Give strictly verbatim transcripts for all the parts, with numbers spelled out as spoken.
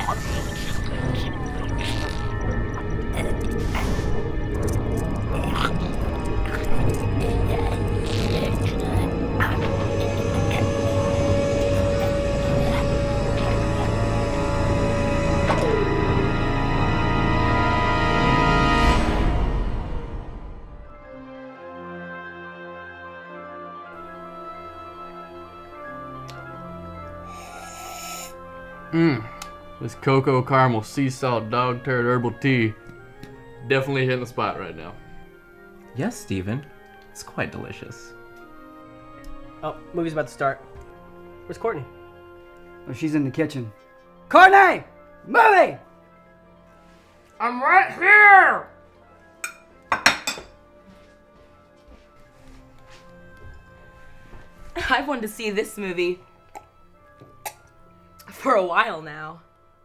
Mmm, this cocoa caramel sea salt dog turd herbal tea definitely hitting the spot right now. Yes, Steven. It's quite delicious. Oh, movie's about to start. Where's Courtney? Oh, she's in the kitchen. Courtney! Movie! I'm right here! I've wanted to see this movie for a while now.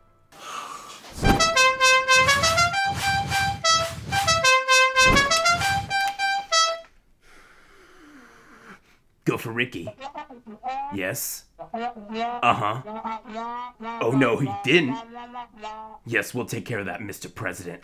Go for Ricky. Yes? Uh-huh. Oh, no, he didn't. Yes, we'll take care of that, Mister President.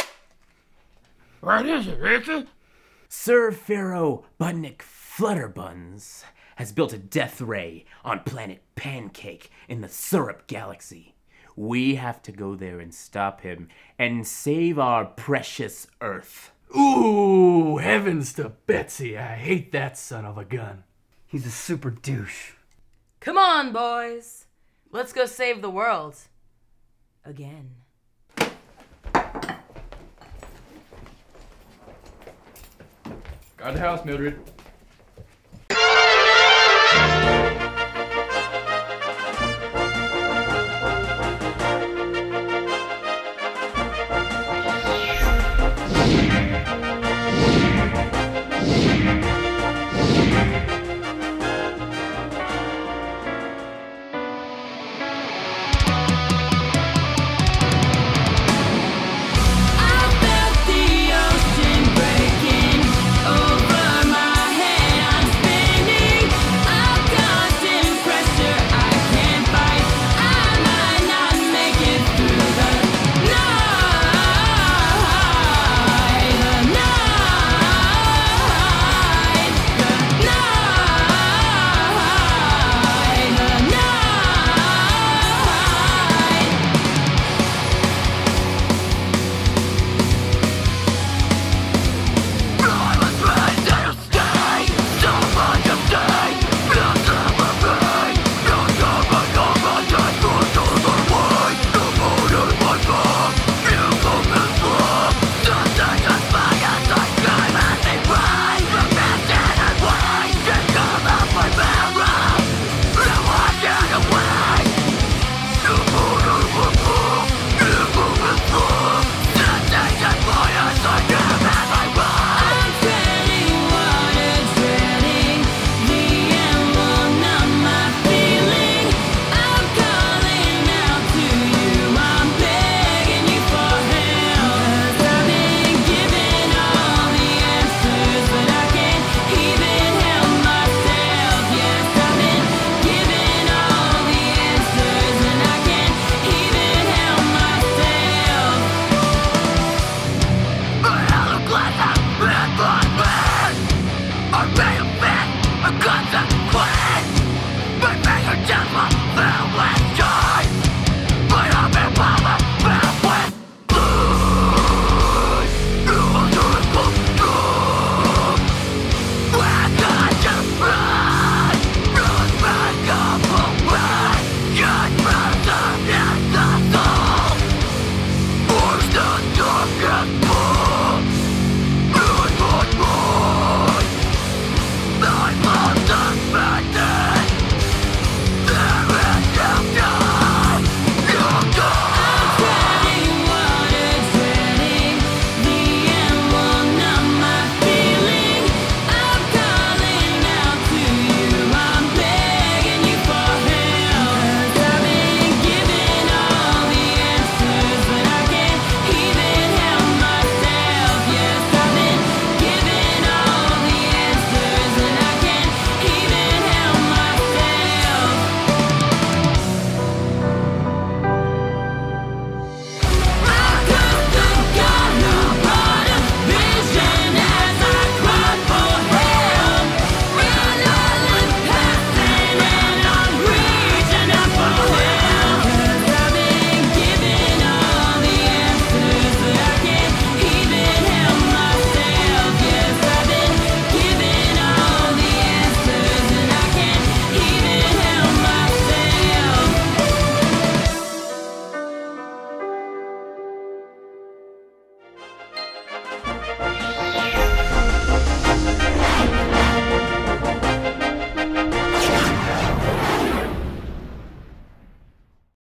What is it, Ricky? Sir Pharaoh Budnick Flutterbuns has built a death ray on planet Pancake in the Syrup Galaxy. We have to go there and stop him and save our precious Earth. Ooh, heavens to Betsy. I hate that son of a gun. He's a super douche. Come on, boys. Let's go save the world. Again. Guard the house, Mildred.